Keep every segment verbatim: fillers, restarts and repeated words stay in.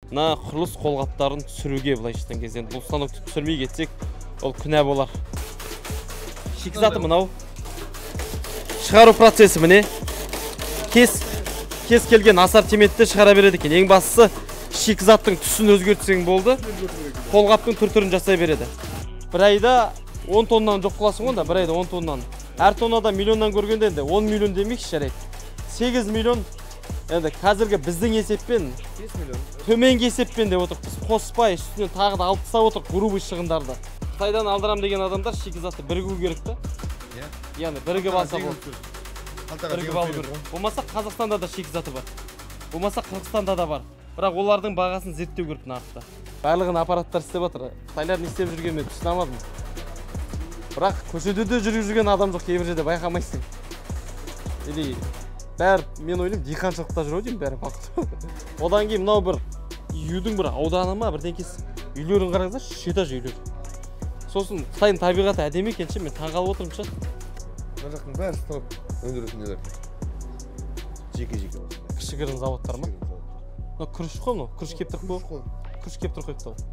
мына құрылыс қолғаптарын түсіруге былайшытан кезде бұл станокты түсірмей кетсек, ол күнә болар. Шикізаты мынау. Шығару процесі міне. Кес кес келген ассортиментті шығара береді екен. Ең бастысы шикізаттың түсін өзгертсең болды. Қолғаптың түр-түрін жасай береді. Бір айда он тоннан жоқ қыласың онда, бір айда он тоннан. Әр тоннада миллионнан көргенде енді он миллион демекші жарайды. сегіз миллион енді қазіргі біздің есеппен төменгі есеппен деп отырып, біз қоспай үстінен тағы да алып тастап отырып грубый шығындарды. Қытайдан алдырам деген адамдар шикізатты бірігу керек та. Яғни бірігіп алса болды. Бірігіп алу керек. Болмаса Қазақстанда да шикізаты бар. Болмаса Қырғызстанда да бар. Бірақ олардың бағасын зерттеу керек нарықта. Барлығын аппараттар істеп жатыр. Қытайлар не істеп жүргенін мен түсіне алмадым. Бірақ көшеде де жүріп жүрген адам жоқ, кейбір жерде байқамайсың. Или бәрі мен ойлаймын диқаншылықта жүр деймін бәрі бақыт. Одан кейін мынау бір үйдің бір ауданы ма бірдеңкесі. Үйлерін қараңыздаршы, үш этаж үйлер. Сосын Қытайдың табиғаты әдемі екенше мен таңғалып отырмын ше. Мына жақтың бәрі станок өндіретін нелер. Жеке-жеке болсын. Кішігірім заводтар ма? Мына күріш қой мынау, күріш кептіріп қой. Күріш кептіріп қойыпты ғой.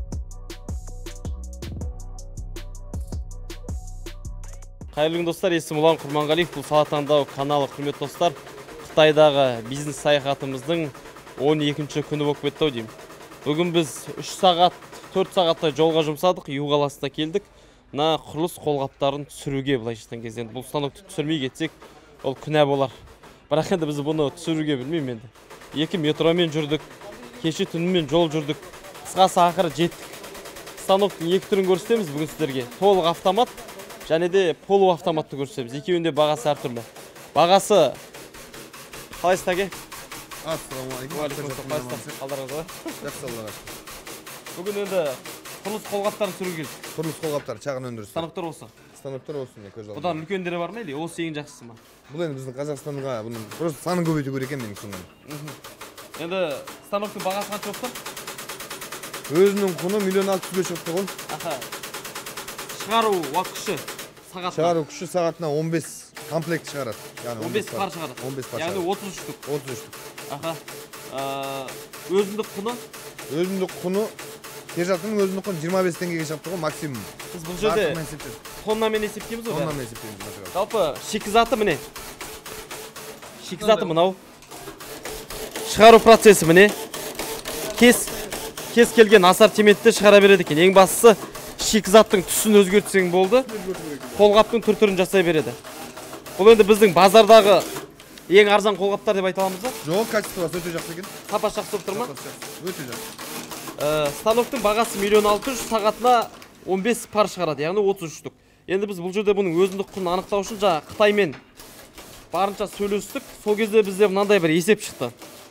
Қайырлы күн достар, есімім Ұлан Құрманғалиев. Бұл Сала Таңдау каналы. Құрметті достар, Қытайдағы бизнес саяхатымыздың он екінші күні болып кетті деймін. Бүгін біз үш сағат, төрт сағаттай жолға жұмсадық, Ю қаласына келдік. Мына құрылыс қолғаптарын түсіруге былайшытан кезде. Бұл станокты түсірмей кетсек, ол күнә болар. Бірақ енді біз бұны түсіруге білмеймін енді. Екі метромен жүрдік, кеше түнімен жол жүрдік. Қысқасы ақыры жеттік. Станоктың екі түрін көрсетеміз бүгін сіздерге. Толық автомат және де полу автоматты көрсетеміз. Екеуінде бағасы әртүрлі. Бағасы қалайсыз тәке? Ассалаумағалейкум. Қалдарыңыз қалай? Жақсы аллаға. Бүгін енді құрылыс қолғаптарын түсіруге келдік. Құрылыс қолғаптар, шағын өндіріс. Станоктар осы. Станоктар осы мен көз алдым. Бұдан үлкендері бар ма или осы ең жақсысы ма? Бұл енді біздің Қазақстанға бұның просто санын көбейту керек екен менің түсінгенім. Енді станоктың бағасы қанша болып тұр? Өзінің құны миллион алты жүзге шығыпты ғой. Аха. Шығару уақыт күші сағатына. Шығару күші сағатына он бес комплект шығарады. Яғни он бес пар шығарады. он бес пар. Яғни отыз үш штук. отыз үш штук. Аха. Өзіндік құны? Өзіндік құны Тержақтың өзіндік құны жиырма бес теңгеге шығыпты ғой максимум. Біз бұл жерде тоннамен есептейміз ғой. Тоннамен есептейміз. Жалпы шикізаты міне. Шикізаты мынау. Шығару процесі міне. Кес кес келген ассортиментті шығара береді екен. Ең бастысы шикізаттың түсін өзгертсең болды. Қолғаптың түр-түрін жасай береді. Бұл енді біздің базардағы ең арзан қолғаптар деп айта аламыз ба? Жоқ, качествосы өте жақсы екен. Сапа жақсы болып тұр ма? Өте жақсы. Станоктың бағасы миллион алты жүз, сағатына он бес пар шығарады, яғни отыз үш штук. Енді біз бұл жерде бұның өзіндік құнын анықтау үшін жаңа Қытаймен барынша сөйлестік. Сол кезде бізде мынандай бір есеп шықты.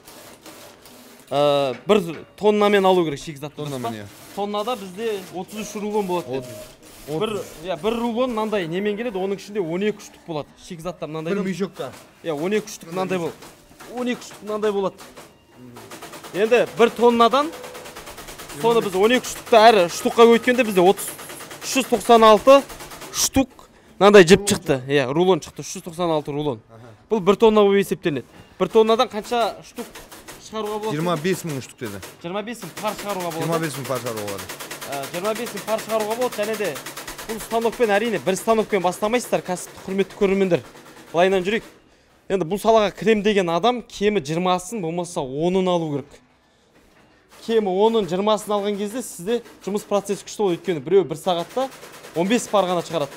Бір тоннамен алу керек шикізатты. Тоннада бізде отыз үш рулон болады. Бір рулон мынандай немен келеді, оның ішінде он екі штук болады. Шикізаттар мынандай. Бір мешокта. он екі штук мынандай болады. он екі штук мынандай болады. Енді бір тоннадан соны біз он екі штукты әр штукқа өткенде бізде үш жүз тоқсан алты штук мынандай жіп шықты. Иә, рулон шықты, үш жүз тоқсан алты рулон. Бұл бір тонна болып есептеледі. бір тоннадан қанша штук шығаруға болады? жиырма бес мың штук деді. жиырма бес мың пар шығаруға болады. жиырма бес мың пар шығаруға болады. жиырма бес мың пар шығаруға болады. Және де бұл станокпен әрине бір станокпен бастамайсыздар, кәсіпті құрметті көрермендер. Былайынан жүрейік. Енді бұл салаға кірем деген адам кемі жиырмасын, болмаса онын алу керек. Кемі онын жиырмасын алған кезде сізде жұмыс процесі күшті болады. Өйткені біреу бір сағатта он бес пар ғана шығарады.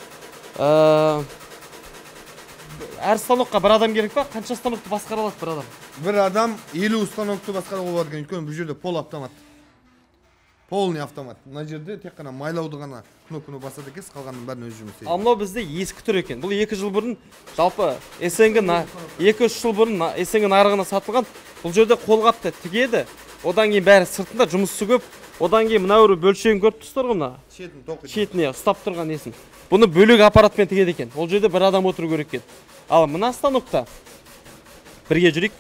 Әр станокқа бір адам керек па? Қанша станокты басқара алады бір адам? Бір адам елу станокты басқаруға болады екен. Өйткені бұл жерде пол автомат. Полный автомат. Мына жерде тек қана майлауды ғана кнопканы басады екенсіз, қалғанның бәрін өз жұмыс істейді. Ал мынау бізде ескі түр екен. Бұл екі жыл бұрын жалпы СНГ екі үш жыл бұрын СНГ нарығына сатылған. Бұл жерде қолғапты тігеді. Одан кейін бәрі сыртында жұмысы көп. Одан кейін мына бір бөлшегін көріп тұрсыздар ғой мына. Шетін тоқиды. Шетіне ұстап тұрған несін. Бұны бөлек аппаратпен тігеді екен. Ол жерде бір адам отыру керек екен. Ал мына станокта бірге жүрейік.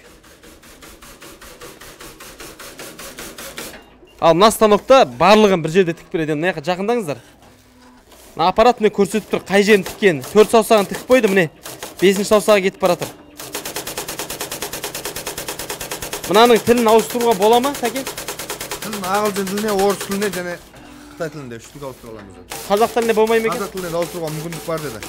Ал мына станокта барлығын бір жерде тікіп береді. Мына жаққа жақындаңыздар. Мына аппарат міне көрсетіп тұр, қай жерін тіккен. төрт саусағын тікіп қойды, міне бесінші саусағы кетіп бара жатыр. Мынаның тілін ауыстыруға бола ма, Сәкен? Тілін ағылшын тіліне, орыс тіліне және Қытай тілінде үштік ауыстыра аламыз. Қазақ тіліне болмай ма екен? Қазақ тіліне ауыстыруға мүмкіндік бар деді.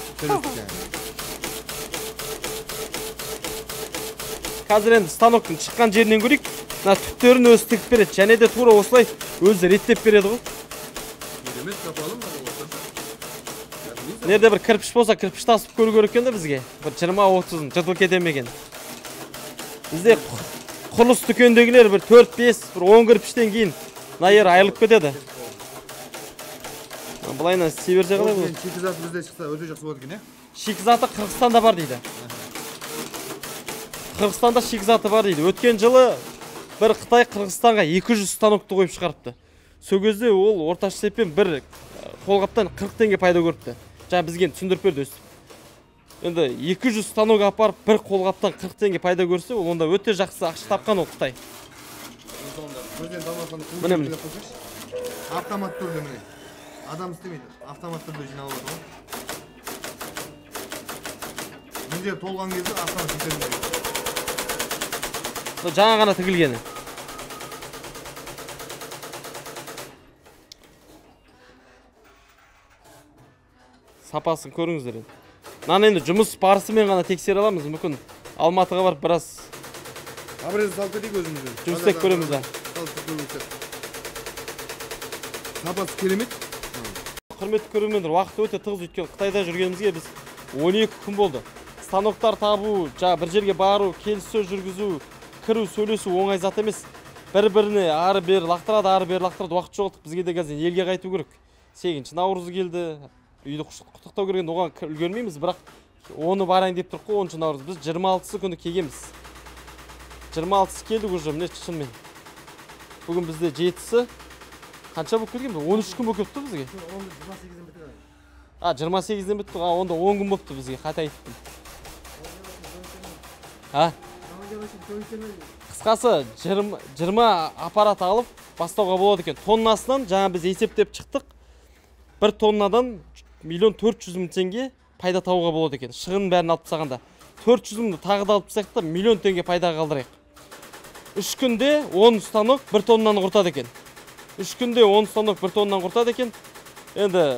Қазір енді станоктың шыққан жерінен көрейік. Мына түптерін өзі тігіп береді. Және де тура осылай өзі реттеп береді ғой. Керемет қапалым бар олар. Nerede bir kırpış bolsa kırpış tasıp көру керек екен да бізге. Bir жиырма отыз жыртылып кете ме екен. Бізде құрылыс дүкендегілер бір төрт бес, бір он кірпіштен кейін мына жер айырылып кетеді. Былайынан істей берсе қалай болады? Шикізат бізде шықса өте жақсы болады екен, иә? Шикізаты Қырғызстанда бар дейді. Қырғызстанда шикізаты бар дейді. Өткен жылы бір Қытай Қырғызстанға екі жүз станокты қойып шығарыпты. Сол кезде ол орташа есеппен бір қолғаптан қырық теңге пайда көріпті. Жаңа бізге түсіндіріп берді өстіп. Енді екі жүз станок апарып бір қолғаптан қырық теңге пайда көрсе, ол онда өте жақсы ақша тапқан ол Қытай. Міне міне. Автомат түрде міне. Адам істемейді. Автомат түрде жинап алады ғой. Міне толған кезде автомат істемейді. Жаңа ғана тігілгені. Сапасын көріңіздер енді. Мынаны енді жұмыс барысымен ғана тексере аламыз. Мүмкін Алматыға барып біраз обрез салып кетейік өзімізбен. жұмыс істеп көреміз да. Сапасы керемет. Құрметті көрермендер, уақыт өте тығыз, өйткені Қытайда жүргенімізге біз он екі күн болды. Станоктар табу, жаңа бір жерге бару, келіссөз жүргізу, кіру, сөйлесу оңай зат емес. Бір-біріне ары бері лақтырады, ары бері лақтырады, уақыт жоқтық. Бізге де қазір елге қайту керек. сегізінші наурыз келді. Үйді құттықтау керген оған үлгермейміз, бірақ оны барайын деп тұрық қой. оныншы наурыз біз жиырма алтысы күні келгенбіз. жиырма алтысы келдік уже, міне шынымен. Бүгін бізде жетісі қанша болып кеткен? он үш күн болып кетті бізге. А, жиырма сегізден бітті. А, онда он күн болыпты бізге. Қайта айттым. А? Қысқасы жиырма аппарат алып бастауға болады екен. Тоннасынан жаңа біз есептеп шықтық. бір тоннадан миллион төрт жүз мың теңге пайда табуға болады екен. Шығын бәрін алып тастағанда. төрт жүз мыңды тағы да алып тастайық та миллион теңге пайда қалдырайық. үш күнде он станок бір тоннаны құртады екен. үш күнде он станок бір тоннаны құртады екен. Енді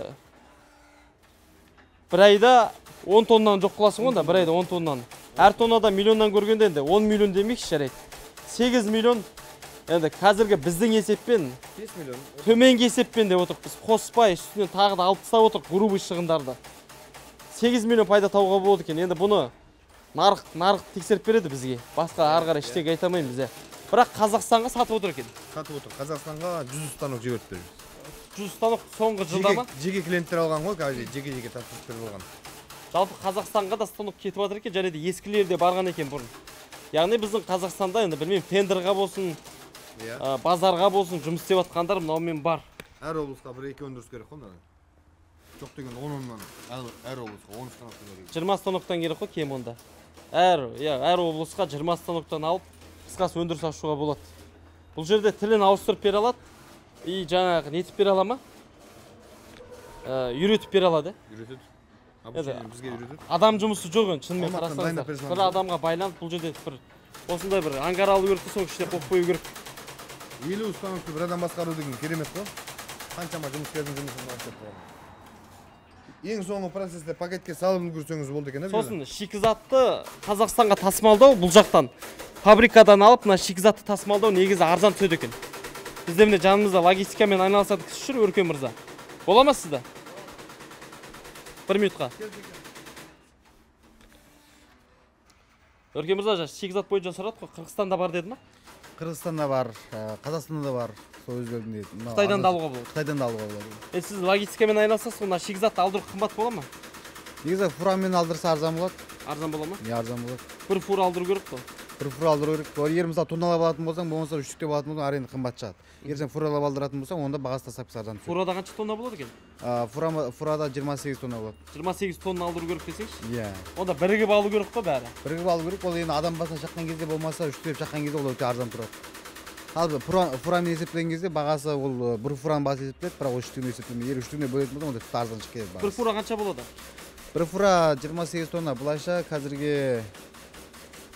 бір айда он тоннаны жоқ қыласың ғой да, бір айда он тоннаны. Әр тоннада миллионнан көргенде енді он миллион демекші жарайды. сегіз миллион. Енді қазіргі біздің есеппен бес миллион. Төменгі есеппен деп отырық. Біз қоспай үстінен тағы да алып тастап отырық грубый шығындарды. сегіз миллион пайда табуға болады екен. Енді бұны нарық нарық тексеріп береді бізге. Басқа ары қарай ештеңе айта алмаймын бізде. Бірақ Қазақстанға сатып отыр екен. Сатып отыр. Қазақстанға жүз станок жіберді. жүз станок соңғы жылда ма? Жеке клиенттер алған ғой, қазір жеке-жеке тапсырыстар болған. Жалпы Қазақстанға да станок кетіп жатыр екен, және де ескілер де барған екен бұрын. Яғни біздің Қазақстанда енді білмеймін, тендерға болсын, базарға болсын жұмыс істеп жатқандар мынаумен бар. Әр облысқа бір екі өндіріс керек қой мына. Жоқ деген он оннан әр облысқа он станок керек. жиырма станоктан керек қой кем онда. Әр, иә, әр облысқа жиырма станоктан алып қысқасы өндіріс ашуға болады. Бұл жерде тілін ауыстырып бере алады. И жаңағы нетіп бере ала ма? Үйретіп бере алады. Үйретеді. Обучение бізге үйретеді. Адам жұмысы жоқ енді шынымен қарасаңыздар. Бір адамға байланып бұл жерде бір осындай бір ангар алу керек, соның ішіне қойып қою керек. елу станокты бір адам басқару деген керемет қой. Қаншама жұмыскердің жұмысын бастап қойған. Ең соңғы процесте пакетке салып үлгерсеңіз болды екен. Сосын шикізатты Қазақстанға тасымалдау бұл жақтан фабрикадан алып, мына шикізатты тасымалдау негізі арзан түседі екен. Бізде міне жанымызда логистикамен айналысатын кісі жүр, Өркен мырза. Бола ма сізді? бір минутқа. Өркен мырза, шикізат бойынша сұрады ғой, Қырғызстанда бар деді ма? Қырғызстанда бар, Қазақстанда да бар, сол өздердің дейді. Қытайдан да алуға болады. Қытайдан да алуға болады. Е, сіз логистикамен айналысасыз, мына шикізатты алдыру қымбат бола ма? Негізі фурамен алдырса арзан болады. Арзан бола ма? Не арзан болады. Бір фура алдыру керек қой. Бір фура алдыру керек. Ол егер мысалы тонналап алатын болсаң, болмаса үштіктеп алатын болсаң, аренді қымбат шығады. Егер сен фуралап алдыратын болсаң, онда бағасы тастап арзан түседі. Фурада қанша тонна болады екен? Фурада жиырма сегіз тонна болады. жиырма сегіз тонна алдыру керек десеңші? Иә. Онда бірігіп алу керек қой бәрі. Бірігіп алу керек. Ол енді адам басына шаққан кезде болмаса, үштіктеп шаққан кезде ол өте арзан тұрады. Ал фурамен есептеген кезде бағасы ол бір фураның басы есептеледі, бірақ үштігіне есептелмейді. Егер үштігіне бөлетін болса, онда тіпті арзан шығып кетеді бағасы. Бір фура қанша болады? Бір фура жиырма сегіз тонна. Бұлайша қазірге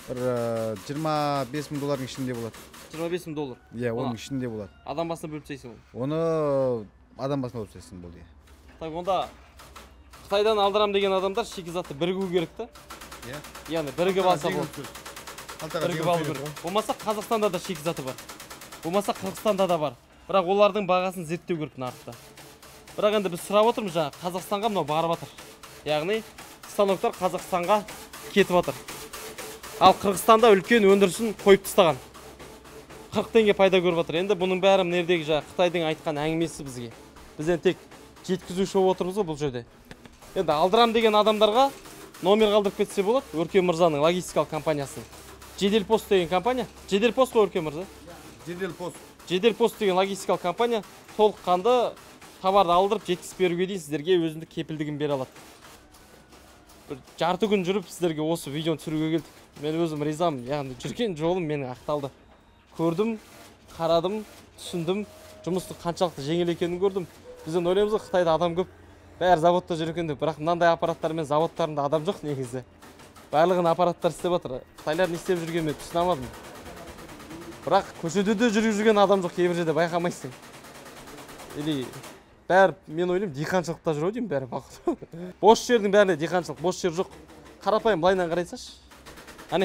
бир жыйырма беш миң доллардын ичинде болот. жыйырма беш миң доллар. Иә, onun ичинде болот. Адам басына бөлүп сейсиң оны. Оны адам басына бөлүп сейсиң болду. Так, онда Қытайдан алдырам деген адамдар шикізатты бірігу керек та. Иә. Яғни бірігіп алса болады. Бірігіп алу керек. Болмаса Қазақстанда да шикізаты бар. Болмаса Қырғызстанда да бар. Бірақ олардың бағасын зерттеу керек нарықта. Бірақ енді біз сұрап отырмыз жаңа Қазақстанға мынау барып жатыр. Яғни станоктар Қазақстанға кетіп жатыр. Ал Қырғызстанда үлкен өндірісін қойып тастаған. қырық теңге пайда көріп жатыр. Енді бұның бәрі мынердегі жаңа Қытайдың айтқан әңгімесі бізге. Біз енді тек жеткізуші болып отырмыз ғой бұл жерде. Енді алдырам деген адамдарға номер қалдырып кетсе болады. Өркен Мырзаның логистикалық компаниясын. Жедел пост деген компания. Жедел пост қой Өркен Мырза. Жедел пост. Жедел пост деген логистикалық компания толыққанды товарды алдырып жеткізіп беруге дейін сіздерге өзіндік кепілдігін бере алады. Бір жарты күн жүріп сіздерге осы видеоны түсіруге келдік. Мен өзім ризамын. Яғни жүрген жолым менің ақталды. Көрдім, қарадым, түсіндім. Жұмыстың қаншалықты жеңіл екенін көрдім. Біз енді ойлаймыз ғой Қытайда адам көп. Бәрі заводта жүр екен деп, бірақ мынандай аппараттармен заводтарында адам жоқ негізі. Барлығын аппараттар істеп жатыр. Қытайлар не істеп жүргенін мен түсіне алмадым. Бірақ көшеде де жүріп жүрген адам жоқ, кейбір жерде байқамайсың. Или бәрі мен ойлаймын диқаншылықта жүр деймін бәрі бақыт. Бос жердің бәрінде диқаншылық, бос жер жоқ. Қарапайым былайынан қарайсашы. Әне.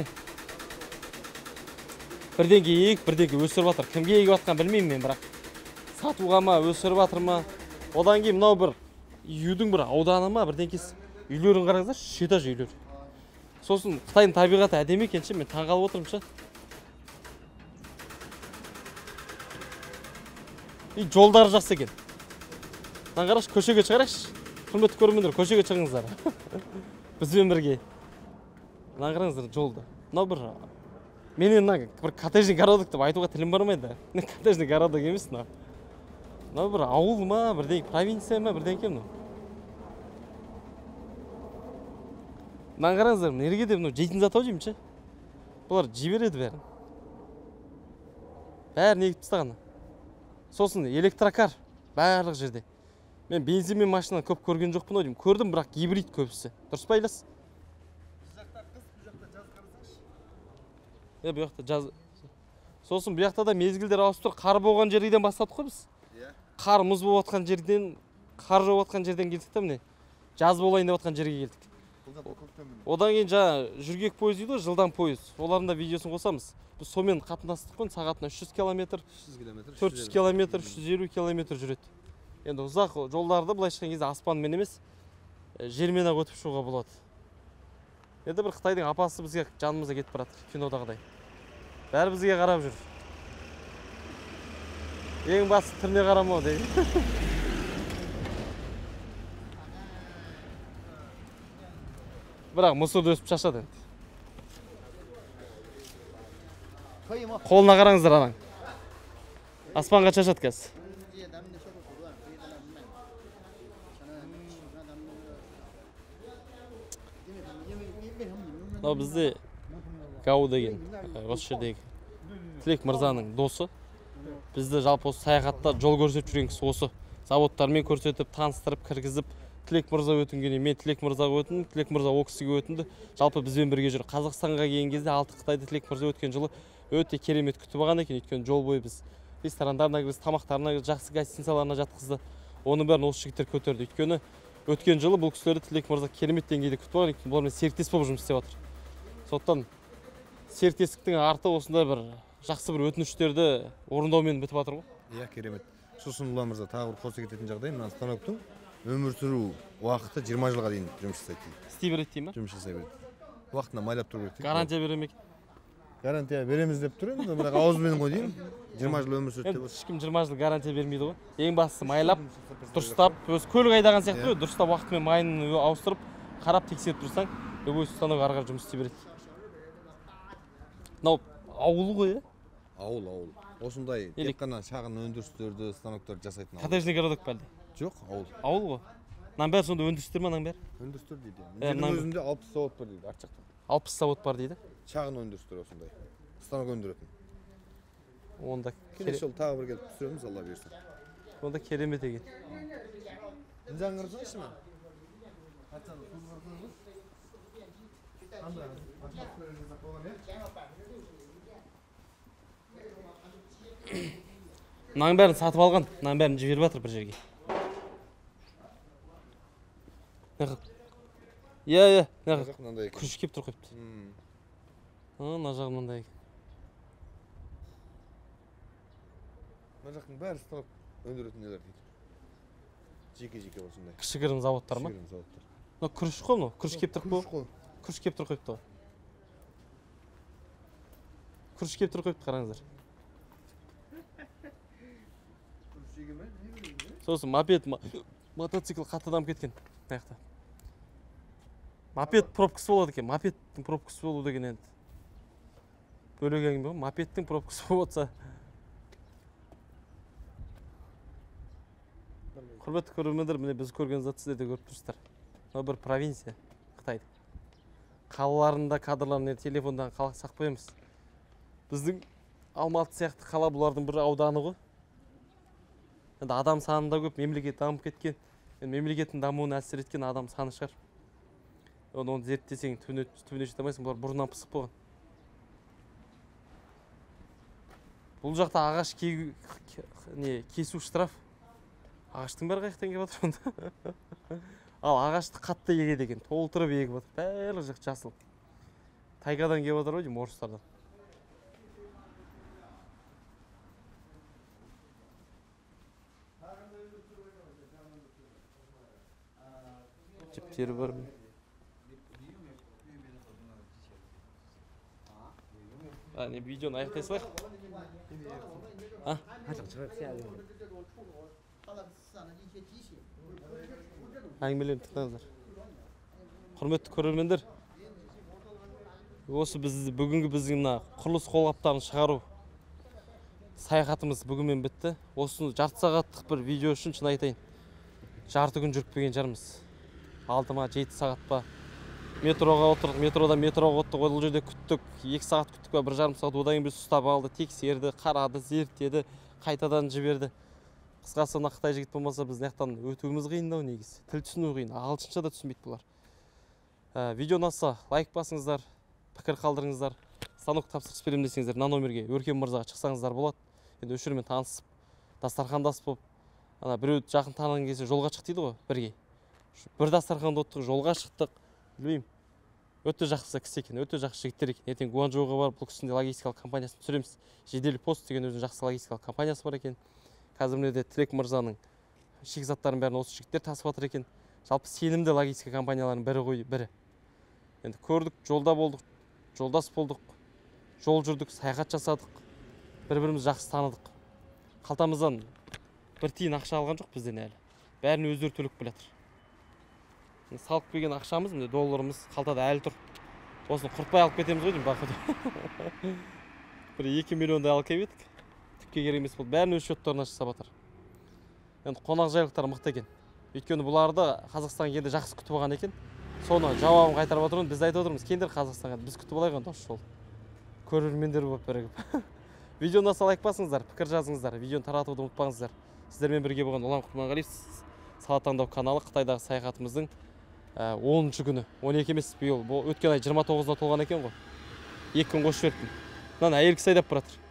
Бірдеңке егіп, бірдеңке өсіріп жатыр. Кімге егіп жатқан білмеймін мен, бірақ сатуға ма, өсіріп жатыр ма? Одан кейін мынау бір үйдің бір ауданы ма, бірдеңкесі. Үйлерін қараңыздаршы, үш этаж үйлер. Сосын Қытайдың табиғаты әдемі екен ше, мен таңғалып отырмын ше. И жолдары жақсы екен. Мына қарашы, көшеге шығарайықшы. Құрметті көрермендер, көшеге шығыңыздар. Бізбен бірге. Мына қараңыздар жолды. Мынау бір менен мына бір коттеджный городок деп айтуға тілім бармайды. Коттеджный городок емес мынау. Мынау бір ауыл ма, бірдеңке провинция ма, бірдеңке мынау. Мына қараңыздар, неге де мынау жейтін зат ау деймін ше. Бұлар жібереді бәрін. Бәрін егіп тастаған. Сосын электрокар барлық жерде. Мен бензин мен машинаны көп көрген жоқпын ау деймін. Көрдім, бірақ гибрид көбісі. Дұрыс па Ілияс? Бұл жақта қыс, бұл жақта жаз қарасаңшы. Е, бұл жақта жаз. Сосын бұл жақта да мезгілдер ауысып тұр. Қар болған жерден бастадық қой біз. Иә. Қар мұз болып жатқан жерден, қар жауып жатқан жерден келдік та міне. Жаз болайын деп жатқан жерге келдік. Одан кейін жаңа жүргек пойыз дейді ғой, жылдам пойыз. Олардың да видеосын қосамыз. Біз сонымен қатынастық қой, сағатына үш жүз километр, төрт жүз километр, үш жүз елу километр жүреді. Енді ұзақ жолдарды былай шыққан кезде аспанмен емес, жермен ақ өтіп шығуға болады. Енді бір Қытайдың апасы бізге жанымызға кетіп барады, кинодағыдай. Бәрі бізге қарап жүр. Ең басты түріне қарамау дейді. Бірақ мұсырды өсіп шашады енді. Қолына қараңыздар анаң. Аспанға шашады қазір. Мынау бізде Гау деген, осы жердегі Тілек Мырзаның досы. Бізді жалпы осы саяхатта жол көрсетіп жүрген кісі осы. Заводтармен көрсетіп, таныстырып, кіргізіп, Тілек Мырза өтінгенде мен Тілек Мырзаға өтіндім, Тілек Мырза о кісіге өтінді. Жалпы бізбен бірге жүр. Қазақстанға келген кезде алты Қытайды Тілек Мырза өткен жылы өте керемет күтіп алған екен. Өйткені жол бойы біз ресторандарына кіргіз, тамақтарына кіргіз, жақсы гостиницаларына жатқызды. Оның бәрін осы жігіттер көтерді. Өйткені өткен жылы бұл кісілерді Тілек Мырза керемет деңгейде күтіп алған екен. Бұлармен серіктес болып жұмыс істеп жатыр. Сондықтан серіктестіктің арты осындай бір жақсы бір өтініштерді орындаумен бітіп жатыр ғой. Иә, керемет. Сосын Ұлан Мырза тағы бір қоса кететін жағдай, мына станоктың өмір сүру уақыты жиырма жылға дейін жұмыс жасайды. Істей береді дейм ба? Жұмыс жасай береді. Уақытына майлап тұру керек. Гарантия бере ме? Гарантия береміз деп тұр енді, бірақ ауызбен ғой деймін. жиырма жыл өмір сүреді деп. Ешкім жиырма жыл гарантия бермейді ғой. Ең бастысы майлап, дұрыстап, өз көлік айдаған сияқты ғой, дұрыстап уақытымен майын ауыстырып, қарап тексеріп тұрсаң, любой станок ары қарай жұмыс істей береді. Мынау ауыл ғой, е? Ауыл, ауыл. Осындай тек қана шағын өндірістерді, станоктарды жасайтын ауыл. Коттеджный городок бәлде? Жоқ, ауыл. Ауыл ғой. Мынаның бәрі сонда өндірістер ме, мынаның бәрі? Өндірістер дейді. Жердің өзінде алпыс завод бар дейді, арт жақта. алпыс завод бар дейді. Шағын өндірістер осындай. Станок өндіретін. Онда келесі жолы тағы бір келіп түсіреміз, Алла бұйырса. Онда керемет екен. Инжан қарасаңызшы ма? Мынаның бәрін сатып алған, мынаның бәрін жіберіп жатыр бір жерге. Иә, иә, күріш кеп тұр қойыпты. Мына жағы мынандай екен. Мына жақтың бәрі станок өндіретін нелер дейді. Жеке-жеке осындай. Кішігірім заводтар ма? Кішігірім заводтар. Мына күріш қой мынау, күріш кеп тұр қойыпты. Күріш кеп тұр қойыпты. Күріш кеп тұр қойыпты, қараңыздар. Сосын мопед, мотоцикл қатты дамып кеткен. Аяқта. Мопед пробкасы болады екен. Мопедтің пробкасы болу деген енді. Бөлек әңгіме ғой. Мопедтің пробкасы болып отса. Құрметті көрермендер, міне біз көрген зат сіздер де көріп тұрсыздар. Мына бір провинция Қытайда. Қалаларында кадрларны телефондан қалақ сақпаймыз. Біздің Алматы сияқты қала бұлардың бір ауданы ғой. Енді адам санында көп, мемлекет дамып кеткен. Мемлекеттің дамуына әсер еткен адам саны шығар. Оны зерттесең түбіне жете алмайсың, бұлар бұрыннан пысып болған. Бұл жақта ағаш кесу штраф. Ағаштың бәрі қаяқтан келіп отыр онда. Ал ағашты қатты егеді екен, толтырып егіп отыр. Бәрі жақ жасыл. Тайгадан келіп отыр ғой деймін, орыстардан. Жіптері бар ма? А, не, видеоны аяқтай салайық? А? Әңгімелерін тыңдаңыздар. Құрметті көрермендер, осы біз бүгінгі біздің құрылыс қолғаптарын шығару саяхатымыз бүгінмен бітті. Осыны жарты сағаттық бір видео үшін шын айтайын. Жарты күн жүріп келген жармыз. алты ма жеті сағат па. Метроға отырдық, метрода метроға отырдық, ол жерде күттік, екі сағат күттік па, бір жарым сағат, одан кейін біз ұстап алды, тексерді, қарады, зерттеді, қайтадан жіберді. Қысқасы мына Қытай жігіт болмаса біз мынаяқтан өтуіміз қиындау негізі. Тіл түсіну қиын, ағылшынша да түсінбейді бұлар. Видео ұнаса лайк басыңыздар, пікір қалдырыңыздар. Станок тапсырыс беремін десеңіздер, мына номерге Өркен мырзаға шықсаңыздар болады. Енді өшірмен танысып, дастархандас болып, ана біреу жақын таныған кезде жолға шық дейді ғой, бірге. Бір дастарханда отырдық, жолға шықтық. Білмеймін. Өте жақсы кісі екен, өте жақсы жігіттер екен. Ертең Гуанчжоуға барып, бұл кісінің логистикалық компаниясын түсіреміз. Жедел пост деген өзінің жақсы логистикалық компаниясы бар екен. Қазір міне Тілек мырзаның шикізаттарын бәрін осы жігіттер тасып жатыр екен. Жалпы сенімді логистика компанияларының бірі ғой, бірі. Енді көрдік, жолда болдық, жолдас болдық, жол жүрдік, саяхат жасадық. Бір-біріміз жақсы таныдық. Қалтамыздан бір тиын ақша алған жоқ бізден әлі. Бәрін өздері төлеп келатыр. Салып келген ақшамыз, міне долларымыз қалтада әлі тұр. Осыны құртпай алып кетеміз ғой деймін бақыды. Бір екі миллиондай алып келіп едік. Түпке керек емес болды. Бәрін өз шоттарына жасап жатыр. Енді қонақжайлықтар мықты екен. Өйткені бұларды Қазақстанға келді жақсы күтіп алған екен. Соны жауабын қайтарып отырмыз. Біз айтып отырмыз, кендер Қазақстанға, біз күтіп алайық онда осы жол. Көрермендер болып бірігіп. Видеоны ұнаса лайк басыңыздар, пікір жазыңыздар, видеоны таратуды ұмытпаңыздар. Сіздермен бірге болған Ұлан Құрманғалиев, Сала таңдау каналы Қытайдағы саяхатымыздың оныншы күні. он екі емес, биыл өткен ай жиырма тоғызына толған екен ғой. екі күн қосып жіберіппін. Мынаны әйел кісі айдап баратыр.